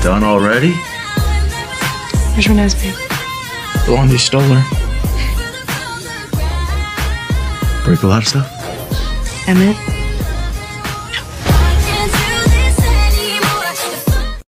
done already? Which one is, babe? The one who stole her. Break a lot of stuff? Emmett?